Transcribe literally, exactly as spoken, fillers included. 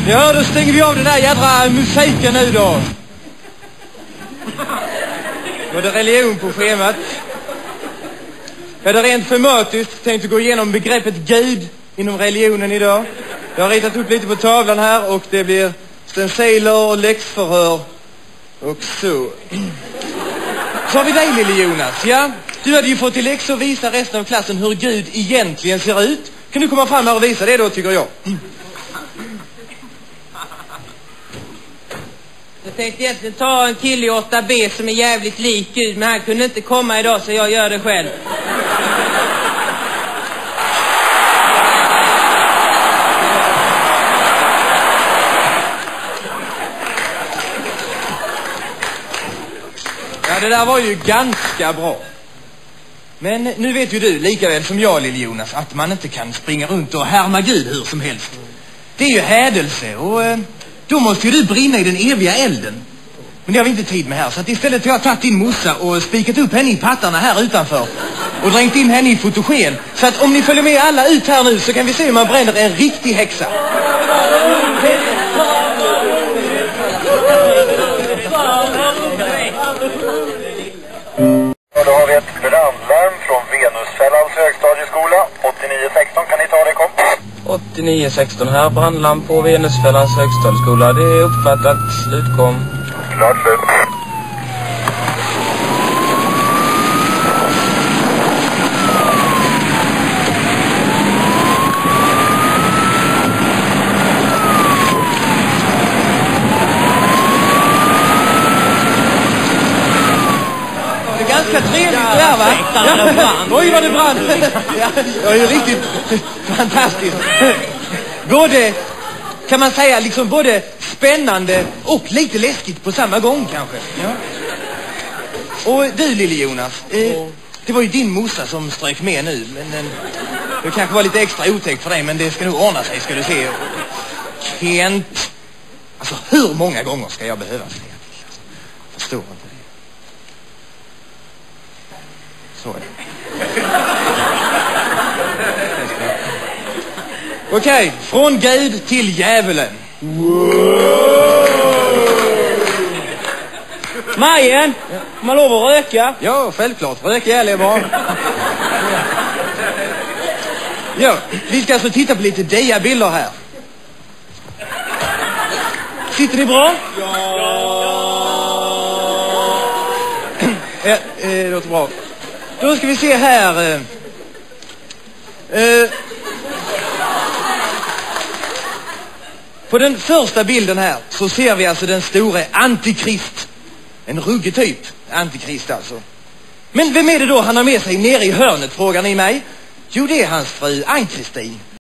Ja, då stänger vi av den där jädra musiken nu då. Var det religion på schemat? Ja, det är rent schematiskt. Tänkte gå igenom begreppet Gud inom religionen idag. Jag har ritat upp lite på tavlan här och det blir stenciler och läxförhör och så. Så har vi dig, lille Jonas, ja? Du hade ju fått till läxor och visa resten av klassen hur Gud egentligen ser ut. Kan du komma fram här och visa det då, tycker jag? Jag tänkte egentligen ta en kille i åtta B som är jävligt lik Gud, men han kunde inte komma idag så jag gör det själv. Ja, det där var ju ganska bra. Men nu vet ju du, lika väl som jag, lille Jonas, att man inte kan springa runt och härma Gud hur som helst. Det är ju hädelse och eh, då måste ju du brinna i den eviga elden. Men det har vi inte tid med här, så att istället har jag tagit din mossa och spikat upp henne i pattarna här utanför och drängt in henne i fotogen. Så att om ni följer med alla ut här nu så kan vi se hur man bränner en riktig häxa. Då har vi ett brandlarm från Venusfällans högstadieskola. åttionio sexton, kan ni ta det, kom? åttionio sexton här, brandlarm på Venusfällans högstadieskola. Det är uppfattat, slutkom. Klart slut. Ganska trevligt det här, va? Ja. Oj, vad det brann! Ja, det var ju riktigt fantastiskt. Både, kan man säga, liksom både spännande och lite läskigt på samma gång kanske. Ja. Och du, lille Jonas, eh, det var ju din mossa som strök med nu. Men eh, det kanske var lite extra otäckt för dig, men det ska nog ordna sig, ska du se. Kent, alltså hur många gånger ska jag behöva säga till? Förstår inte det. Så är det. Okej, okay, från Gud till djävulen. Majen, ja. Man lov att röka? Ja, självklart. Rök ihjäl är bra. Ja, vi ska alltså titta på lite diabilder här. Sitter ni bra? Ja. Ja, det låter bra. Då ska vi se här. Eh, eh, på den första bilden här så ser vi alltså den store Antikrist. En ruggig typ, Antikrist alltså. Men vem är det då han har med sig nere i hörnet, frågar ni mig? Jo, det är hans fru Ann-Kristin.